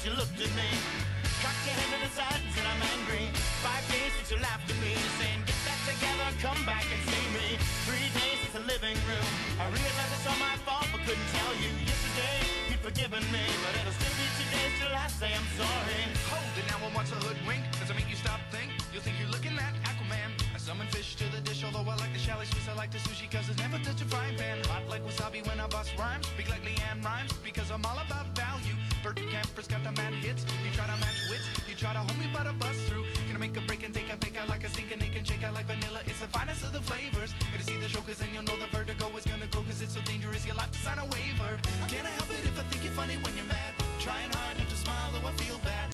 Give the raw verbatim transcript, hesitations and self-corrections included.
as you looked at me. Cocked your head to the side and said I'm angry. Five days since you laughed at me, saying get that together, come back and see me. Three days since the living room, I realized it's all my fault but couldn't tell you. Yesterday you'd forgiven me, but it'll still be two days till I say I'm sorry. Hold it now and watch a hoodwink. Does it make you stop, think? You'll think you're looking at Aquaman. I summon fish to the dish, although I like the chalet Swiss, I like the sushi cause it's never touch a frying pan. Hot like wasabi when I bust rhymes, speak like Leanne rhymes because I'm all about value. Bert Camper's got the mad hits, you try to match wits, you try to hold me but I bust through. Gonna make